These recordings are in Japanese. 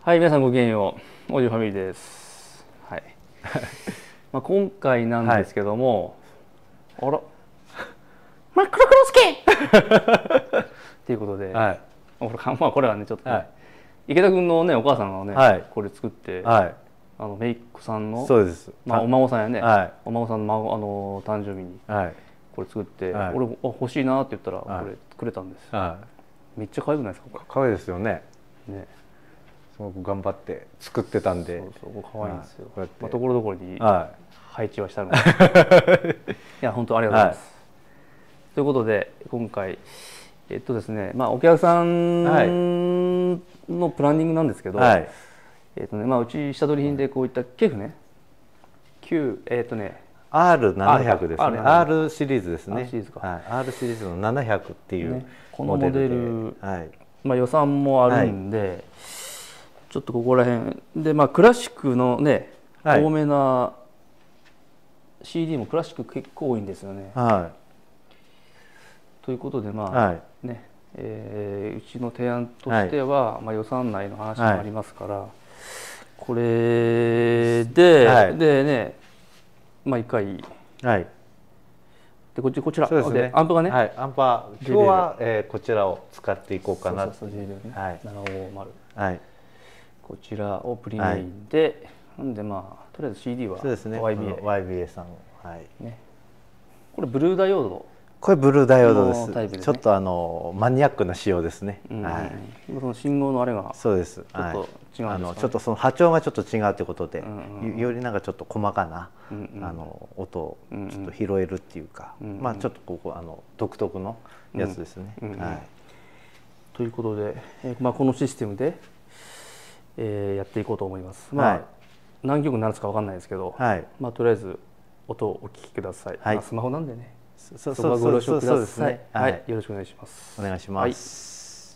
はい、皆さんごきげんよう。オーディオファミリーです。はい。今回なんですけども、あら、マックロクロスケっていうことで、これはねちょっとね、池田君のねお母さんがね、これ作って、メイクさんの、 そうです。 お孫さんやね、お孫さんの誕生日にこれ作って、俺欲しいなって言ったらこれくれたんです。めっちゃ可愛くないですかこれ。 可愛いですよね。 ね。 すごく頑張って作ってたんで、 そう可愛いんですよ。ところどころに配置はしたので、いや本当ありがとうございます。ということで今回ですね、お客さんのプランニングなんですけど、うち下取り品でこういったケフね、 R700 ですね。R シリーズですね。 R シリーズの700っていうこのモデル、予算もあるんで、ちょっとここら辺でクラシックのね多めな CD もクラシック結構多いんですよね。ということでうちの提案としては、予算内の話もありますから、これでね一回でこちらでアンプがね、 アンパー今日はこちらを使っていこうかな。 750、こちらをプリメインで、なんでとりあえず CD は YBA さん、 これブルーダイオード、 これブルーダイオードです。ちょっとマニアックな仕様ですね。 その信号のあれがそうです。 ちょっと違うんですか。 ちょっとその波長がちょっと違うということで、よりなんかちょっと細かな音をちょっと拾えるっていうか、ちょっとここ独特のやつですね。 ということで、このシステムでやっていこうと思います。何曲になるかわかんないですけど、とりあえず音をお聞きください。スマホなんでね。そこはご了承ください。よろしくお願いします。 お願いします。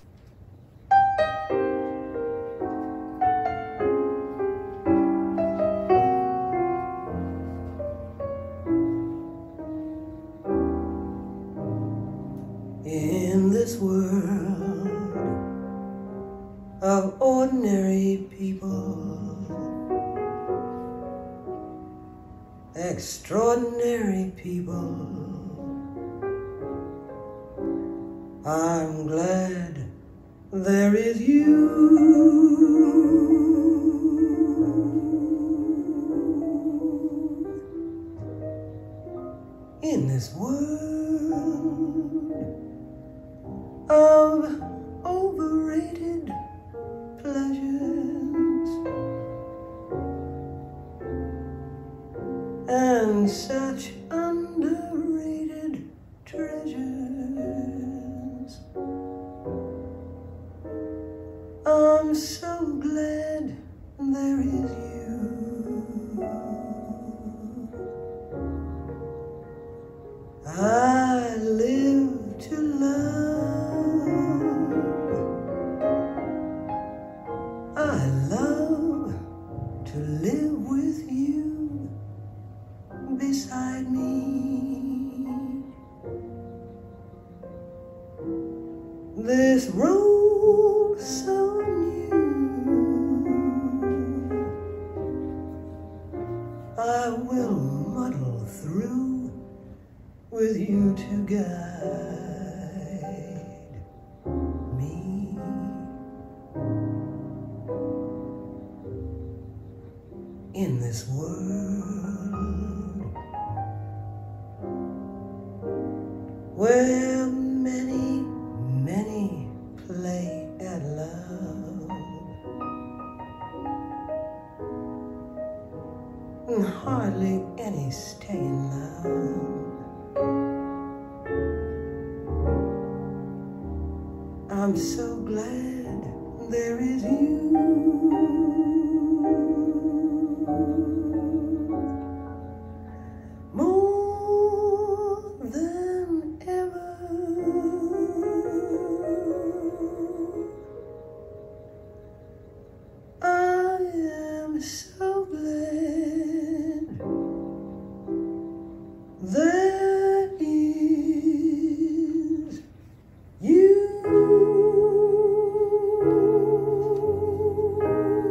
In this world of ordinary people, extraordinary people, I'm glad there is you. In this world of overrated pleasures and such underrated treasures, I'm so glad there is you. I live to love, I love to live with you beside me. This road so new, I will muddle through with you to guide me. In this world where many, many play at love, and hardly any stay in love, I'm so glad there is you. More than ever, I am so glad there is you.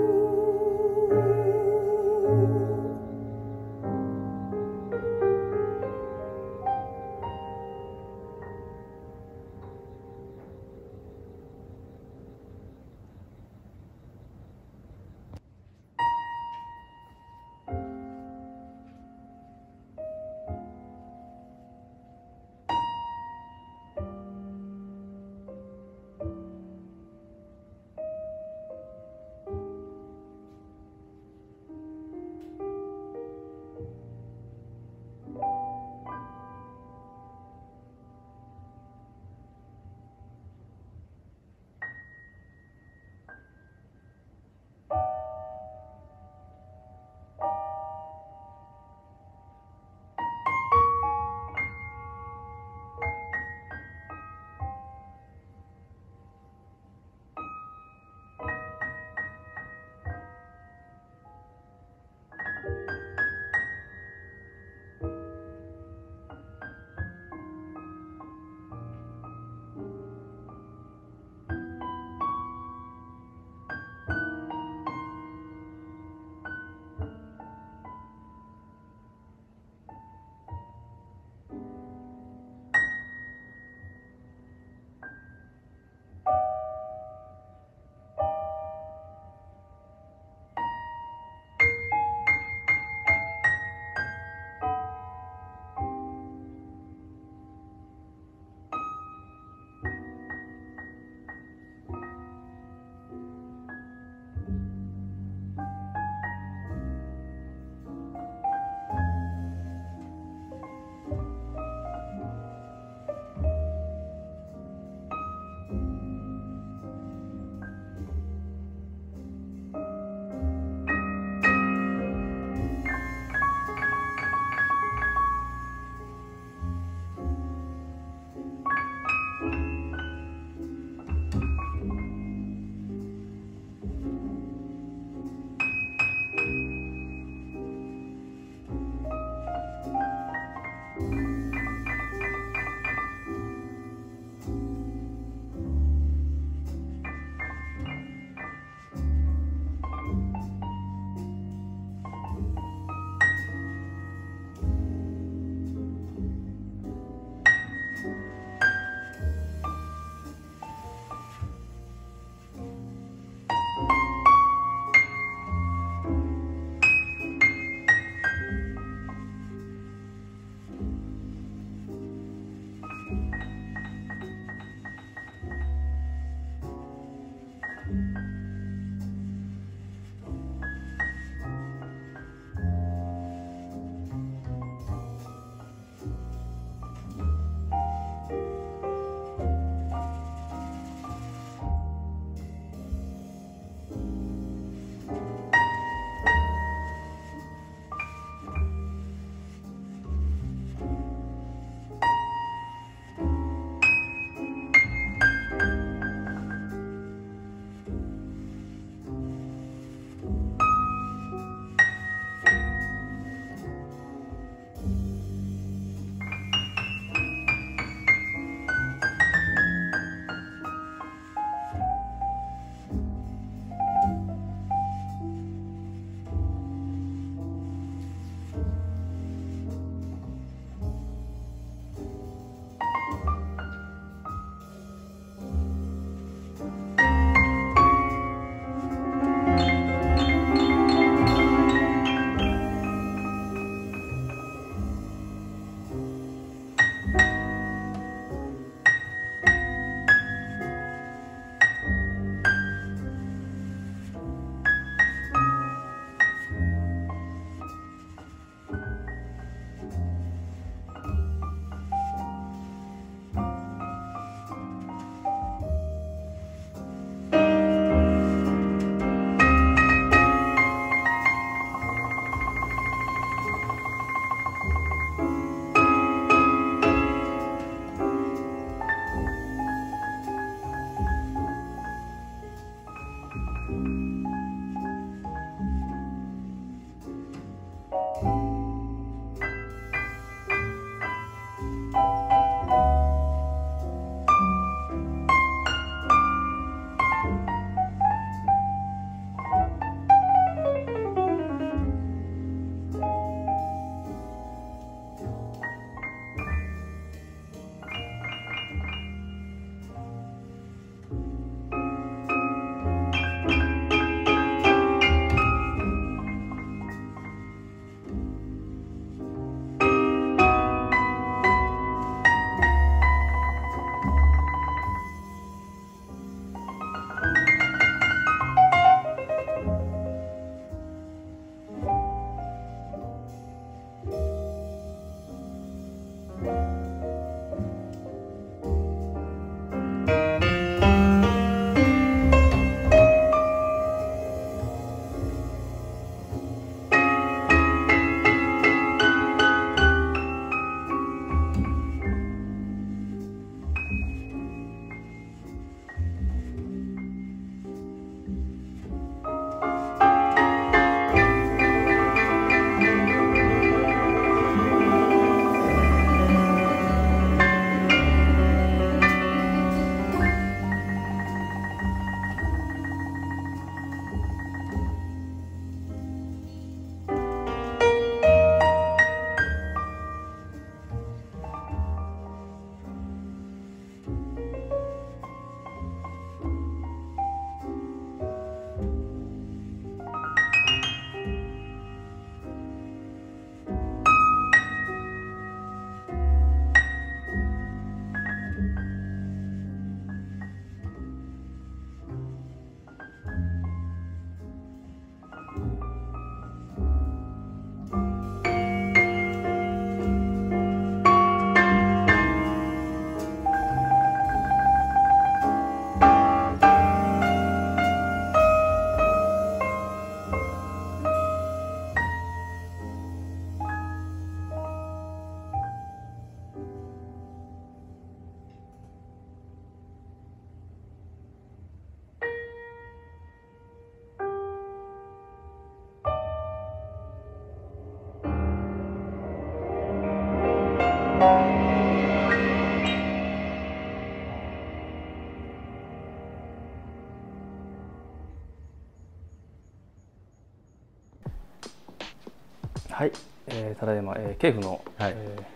はい、ただいま、ケーフの、 はい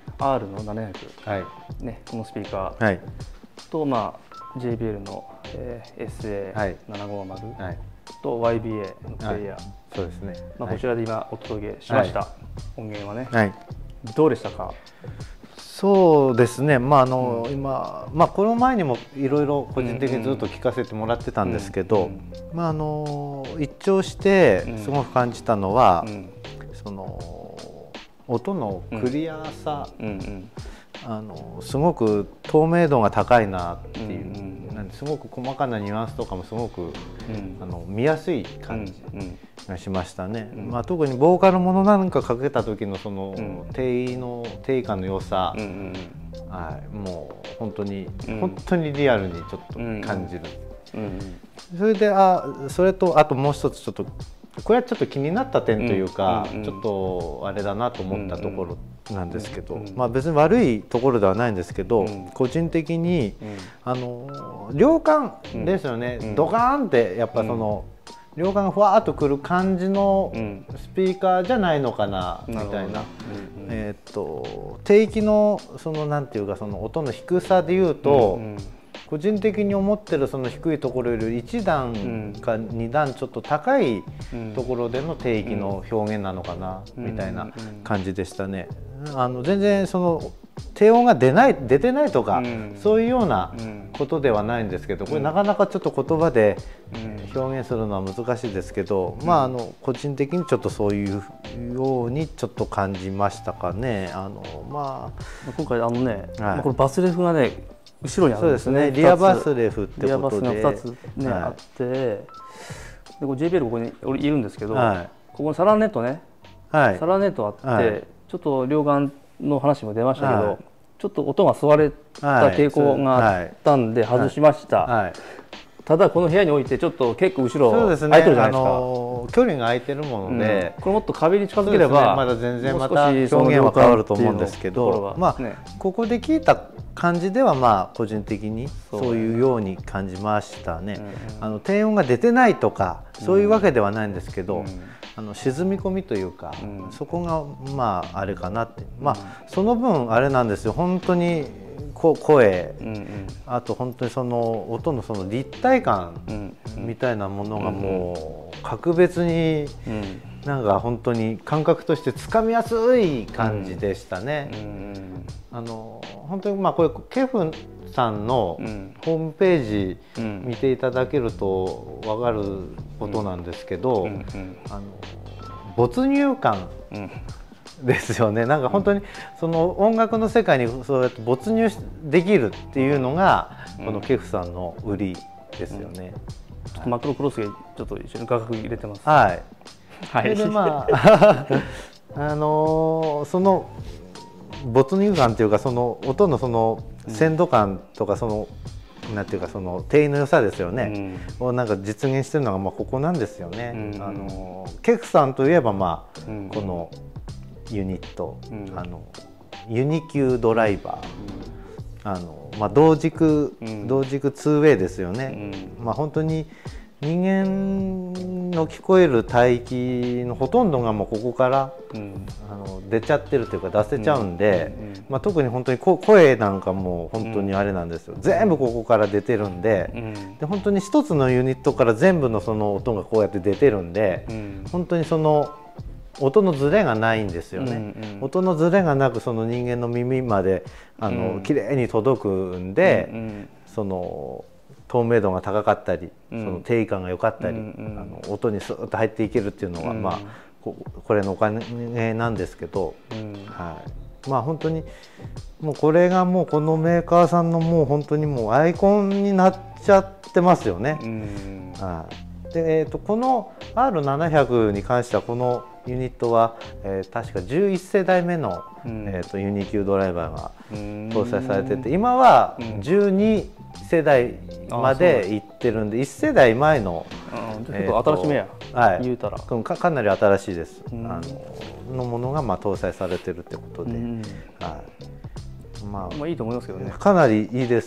R の700、 はいね、このスピーカーはいと、まあ、JBL の、 はい SA750、 はいと YBA のプレイヤー、 そうですね。 まあ、こちらで今お届けしました、音源はね、 はいどうでしたか？ そうですね、まあ今、まあ、この前にもいろいろ個人的にずっと聞かせてもらってたんですけど、まあ、一聴してすごく感じたのは、その音のクリアさ、すごく透明度が高いなっていう、なんですごく細かなニュアンスとかもすごく、見やすい感じがしましたね。まあ、特にボーカルものなんかかけた時のその定位感の良さ、はい、もう本当にリアルにちょっと感じる。それでそれとあともう一つちょっとこれはちょっと気になった点というか、ちょっとあれだなと思ったところなんですけど、まあ別に悪いところではないんですけど、個人的に量感ですよね、ドカーンってやっぱその量感がふわっとくる感じのスピーカーじゃないのかなみたいな。低域のそのなんていうかその音の低さでいうと、個人的に思ってるその低いところより1段か2段ちょっと高いところでの低域の表現なのかなみたいな感じでしたね。全然その低音が出てないとか、そういうようなことではないんですけど、これなかなかちょっと言葉で表現するのは難しいですけど、まあ個人的にちょっとそういうようにちょっと感じましたかね。まあ今回ね、これバスレフがね後ろにあるんですね。 そうですね、リアバスレフってことで、リアバスが 2つね、あって、でこれ JBL ここにいるんですけど、ここにサランネットね、サランネットあって、ちょっと両眼の話も出ましたけど、ちょっと音が吸われた傾向があったんで外しました。ただこの部屋においてちょっと結構後ろ空いてるじゃないですか。 距離が空いてるもので、 これもっと壁に近づければまだ全然また表現は変わると思うんですけど、まあここで聞いた感じではまあ個人的にそういうように感じましたね。低音が出てないとかそういうわけではないんですけど、沈み込みというか、そこがまああれかなって、まあその分あれなんですよ、本当に声、あと本当にその音のその立体感みたいなものがもう格別になんか本当に感覚としてつかみやすい感じでしたね。本当にまあこれケフさんのホームページ見ていただけると分かることなんですけど、没入感ですよね。なんか本当にその音楽の世界にそうやって没入できるっていうのがこのケフさんの売りですよね。 ちょっとマクロクロスがちょっと一緒に画角入れてます。 はい。 はい。 でまあその没入感というかその音のその鮮度感とかそのなんていうかその定位の良さですよね。をなんか実現してるのがまあここなんですよね。ケフさんといえばまあこのユニット、ユニキュードライバー、まあ、同軸 2way ですよね。まあ、本当に人間の聞こえる帯域のほとんどがもうここから、出ちゃってるというか出せちゃうんで、まあ、特に本当に声なんかも本当にあれなんですよ、全部ここから出てるんで、で本当に一つのユニットから全部のその音がこうやって出てるんで、本当にその音のズレがないんですよね。音のズレがなくその人間の耳まで綺麗に届くんで、その透明度が高かったり、その定位感が良かったり、音にスーッと入っていけるっていうのは、まあこれのお金なんですけど、まあ本当にもうこれがもうこのメーカーさんのもう本当にもうアイコンになっちゃってますよね。でこの R700 に関してはこのユニットは、確か11世代目の、ユニキュードライバーが搭載されてて、今は12世代までいってるんで、1世代前の新しめや、言うたらかなり新しいです、のものがまあ搭載されてるってことで、 まあいいと思いますけどね。 かなりいいです。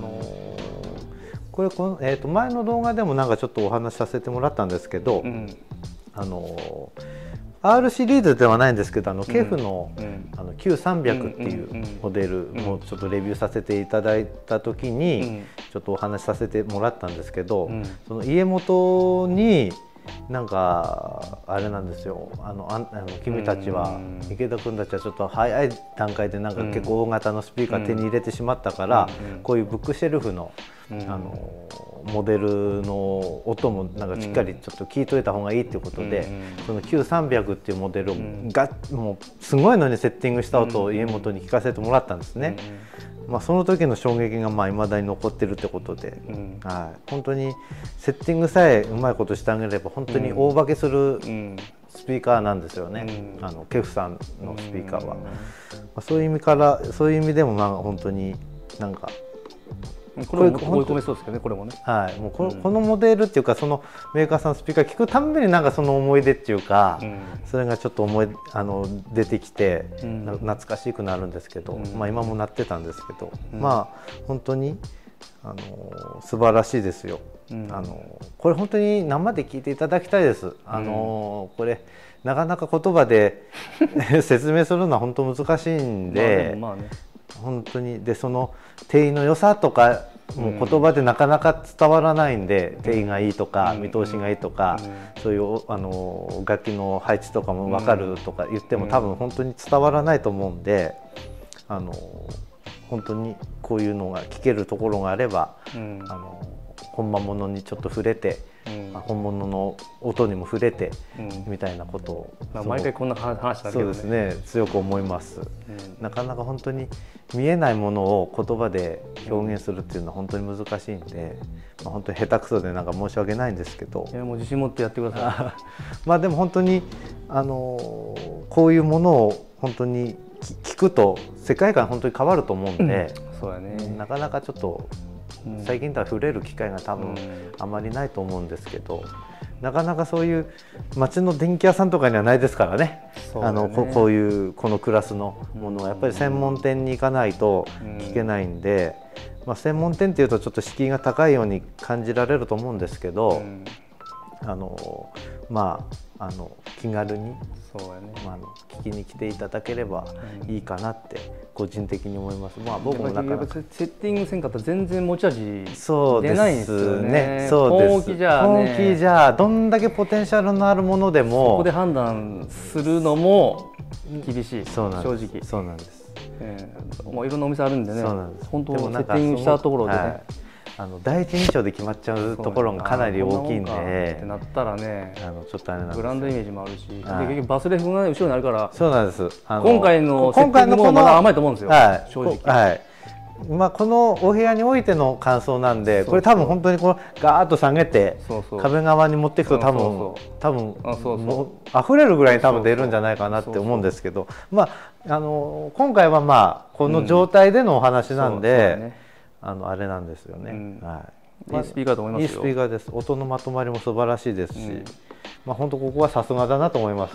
これ前の動画でもなんかちょっとお話しさせてもらったんですけど、 R シリーズではないんですけどケフのQ300っていうモデルもちょっとレビューさせていただいた時にちょっとお話しさせてもらったんですけど、その家元になんかあれなんですよ、君たちは池田君たちはちょっと早い段階でなんか結構大型のスピーカー手に入れてしまったから、こういうブックシェルフのモデルの音もなんかしっかりちょっと聞いといた方がいいっていうことで、その Q300 っていうモデルがもうすごいのにセッティングした音を家元に聞かせてもらったんですね。その時の衝撃が未だに残ってるってことで、本当にセッティングさえうまいことしてあげれば本当に大化けするスピーカーなんですよね、ケフさんのスピーカーは。そういう意味でも本当になんかこれも追い込めそうですけどね、これもね。 はい、もうこのモデルっていうかそのメーカーさんのスピーカー聞くたんびになんかその思い出っていうか、それがちょっと出てきて、懐かしくなるんですけど、今もなってたんですけど、本当に素晴らしいですよ。これ本当に生で聞いていただきたいです。これなかなか言葉で説明するのは本当難しいんで。本当にでその定位の良さとかもう言葉でなかなか伝わらないんで、定位がいいとか見通しがいいとか、そういう楽器の配置とかも分かるとか言っても多分本当に伝わらないと思うんで、本当にこういうのが聞けるところがあれば、本間物にちょっと触れて、本物の音にも触れて、みたいなことを毎回こんな話だけどね。 そうですね、強く思います。なかなか本当に見えないものを言葉で表現するっていうのは本当に難しいんで、本当に下手くそでなんか申し訳ないんですけど、 いやもう自信持ってやってください。でも本当にこういうものを本当に聞くと世界観本当に変わると思うんで、 そうやね、 なかなかちょっと最近とは触れる機会が多分あまりないと思うんですけど、なかなかそういう街の電気屋さんとかにはないですからね。こういうこのクラスのものはやっぱり専門店に行かないと聞けないんで、専門店っていうとちょっと敷居が高いように感じられると思うんですけど、気軽に聞きに来ていただければいいかなって個人的に思います。僕もなかなかセッティングせんかったら全然持ち味出ないんですよね。 そうです。 本気じゃね、 本気じゃどんだけポテンシャルのあるものでもそこで判断するのも厳しい。正直そうなんです。 もういろんなお店あるんでね、本当セッティングしたところでね、 第一印象で決まっちゃうところがかなり大きいんで、 ってなったらね、 ちょっとあれなんです。 ブランドイメージもあるし、結局バスレフが後ろにあるから、 そうなんです。 今回のセッティングもまだ甘いと思うんですよ、正直。 このお部屋においての感想なんで、これ多分本当にこうガーッと下げて壁側に持っていくと多分溢れるぐらいに多分出るんじゃないかなって思うんですけど、今回はこの状態でのお話なんで、あれなんですよね。 いいスピーカーだと思いますよ。 いいスピーカーです。音のまとまりも素晴らしいですし、本当ここはさすがだなと思います。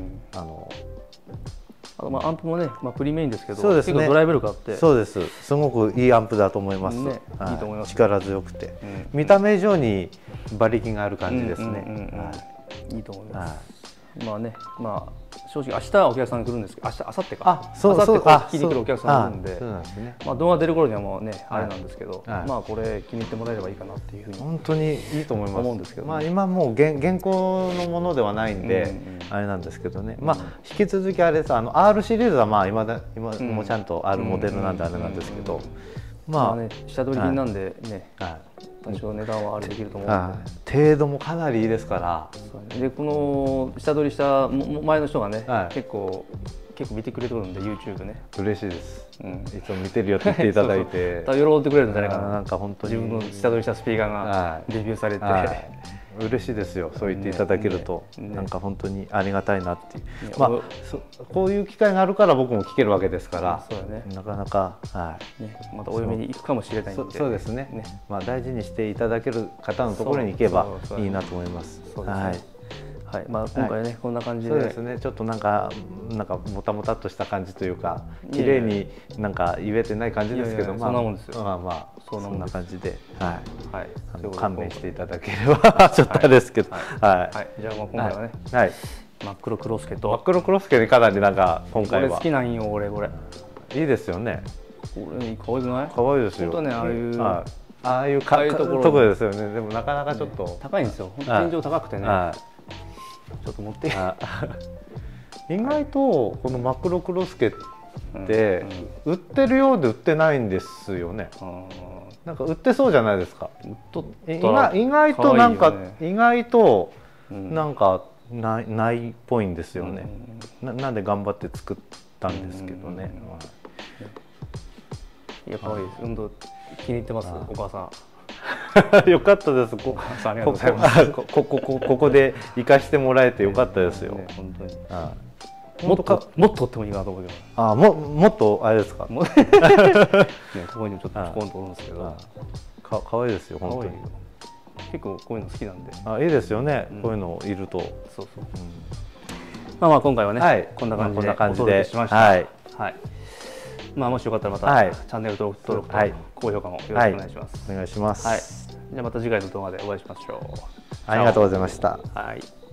アンプもね、プリメインですけど、結構ドライブ力あって、 そうです。すごくいいアンプだと思います。 いいと思います。 力強くて、見た目以上に馬力がある感じですね。 いいと思います。正直明日はお客さんが来るんですけど、明後日か。明後日聞きに来るお客さんがいるんで、動画出る頃にはもうねあれなんですけど、これ気に入ってもらえればいいかなっていうふうに本当にいいと思います。 思うんですけど、 今もう現行のものではないんであれなんですけどね。引き続きあれです。R シリーズは今もちゃんとあるモデルなんであれなんですけど、 下取り品なんでね。多少値段はあれできると思うので、 程度もかなりいいですから。 でこの下取りした前の人がね、結構見てくれてるんで YouTube ね。 嬉しいです。いつも見てるよって言っていただいて、 喜んでくれるんじゃないかな。 なんか本当に自分の下取りしたスピーカーがデビューされて、 嬉しいですよ。そう言っていただけるとなんか本当にありがたいなっていう。こういう機会があるから僕も聞けるわけですから、なかなかまたお嫁に行くかもしれないんで、 そうですね。大事にしていただける方のところに行けばいいなと思います。 今回ねこんな感じで、 そうですね。ちょっとなんかもたもたっとした感じというか、綺麗になんか言えてない感じですけど、 そんなもんですよ。 そんな感じで、勘弁していただければちょっとあれですけど、 じゃあ今回はね、 真っ黒クロスケ真っと黒クロスケにかなりなんか今これ回は好きなんよ俺これいいですよね。 これ可愛くない？ 可愛いですよ。 本当ねああいうはいああいうああいうところところですよね。でもなかなかちょっと、 高いんですよ。本当天井高くてね。 はちょっと持って。 い、意外とこのマクロクロスケってうん売ってるようで売ってないんですよね。なんか売ってそうじゃないですか。 売っとったら意外となんか、 可愛いよね意外とうんなんかないっぽいんですよね。なんで頑張って作ったんですけどね。 いや可愛いです。本当気に入ってますお母さん。 よかったです。 ありがとうございますここで生かしてもらえてよかったですよ。 ね本当に。 もっともっと取ってもいいかなと思うけど。 もっとあれですか。 ねここにもちょっとちょこんとおるんですけど。 可愛いですよ本当に。 結構こういうの好きなんで。 いいですよね。こういうのいると。 そうそう。まあ今回はねこんな感じでお届けしました。はい。まあもしよかったらまたチャンネル登録と高評価もよろしくお願いします。 お願いします。 はい。じゃあまた次回の動画でお会いしましょう。 ありがとうございました。 はい。